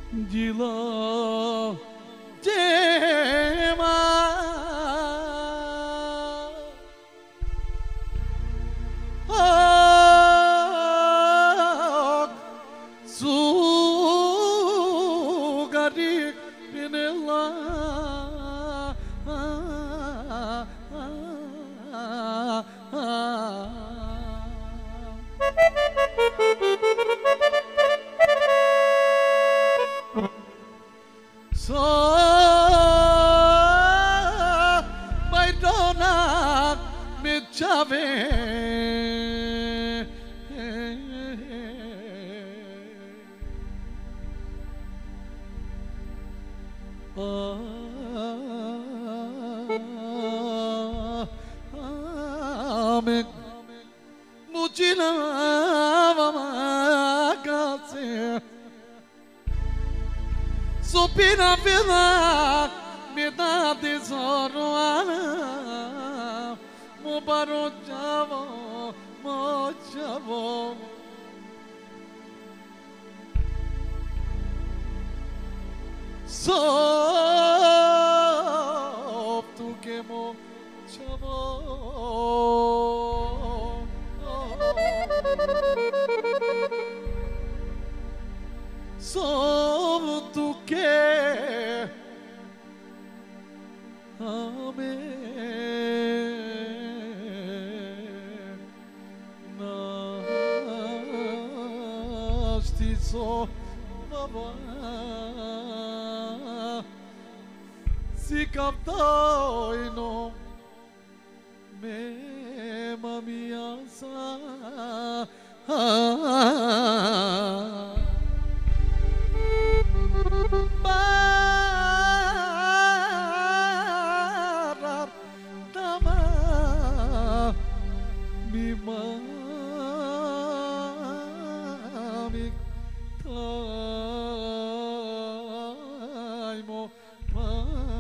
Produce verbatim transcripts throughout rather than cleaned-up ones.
Dila Dema Ak Sugari Binilla So my dona mi chave Amen Mujina vamagase Supina vida me dá desoroana Mo baro chavo mo chavo So tu que mo chavo So tu que Amen Nasti so baba Si captoi no me mamia sa Barar dama mi mami taimo ma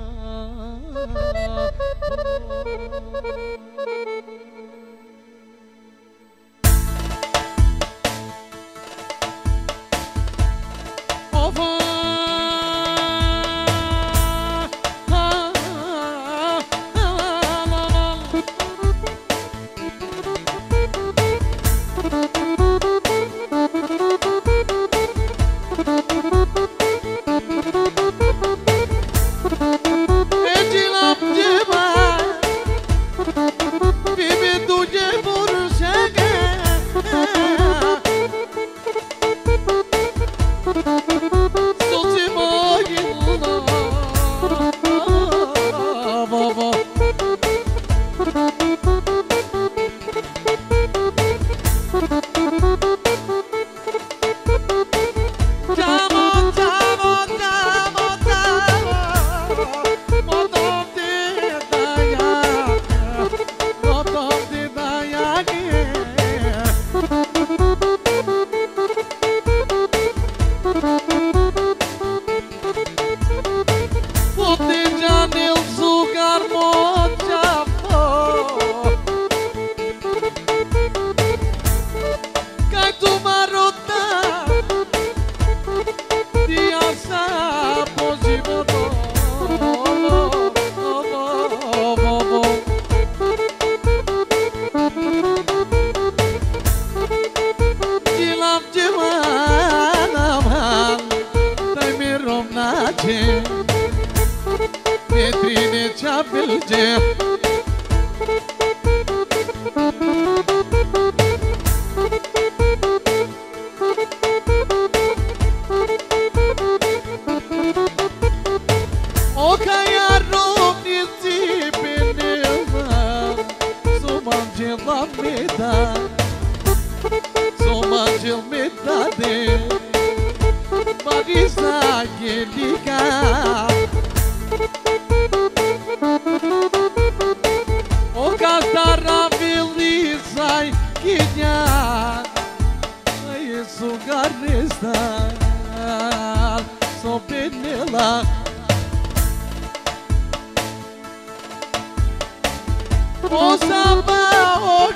O samba o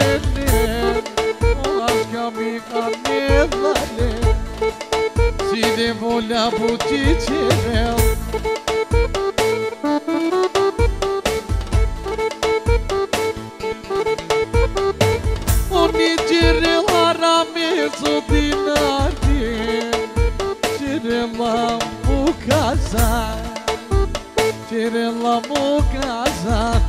ginjanene, o aşka mi kanelale, sine te voglio bucicere. Ogni giro la rameso di nati, giro la casa, giro la casa.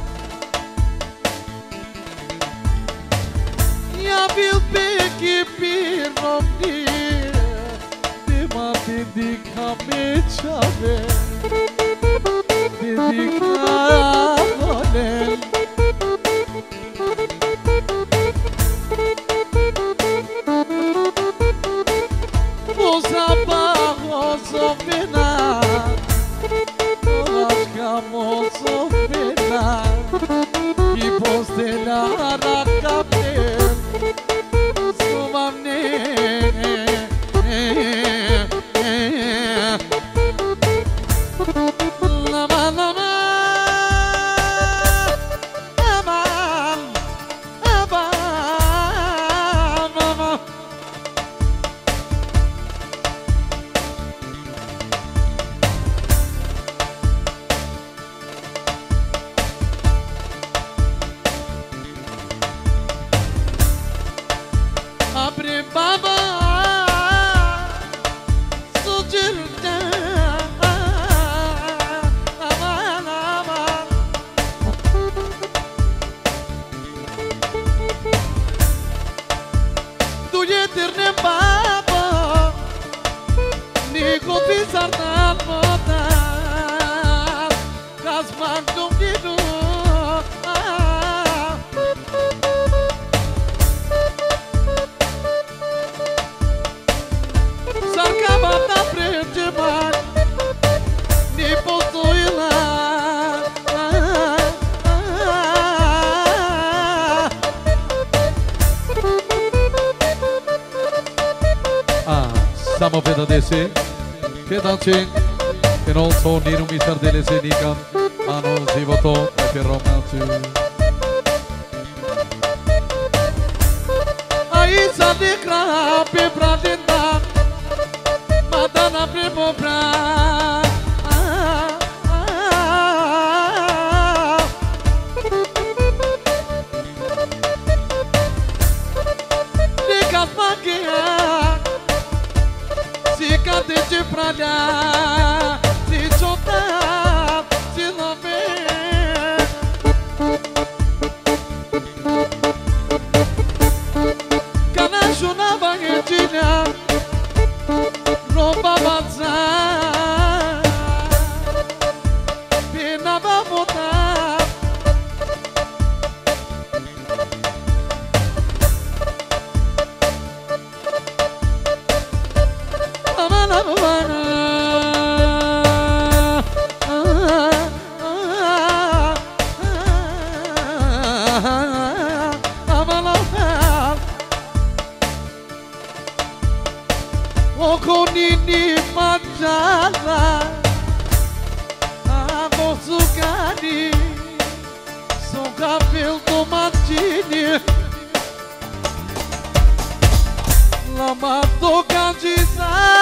Ja vill bege piromni, tema dedika me chave, dedika volen. Osa bajo sofena, olasca mozo pena, y postela rakapel. Abre baba, sujirda, aman aman. Tu yetirne baba, ni kofisar na moda, kasman dumdidu. Samo peda desse, pedancing, che non so ni non mi sardele se dica, ma non si votò per romanzo. Ai sa di cra pe pradinda, madana primo pra. De pra lá, se soltar, se não ver. Canacho na banhetinha, rouba bazar, pena vai voltar. Okonini manjala, amo sugani, son cabelo tomatini, lama toca de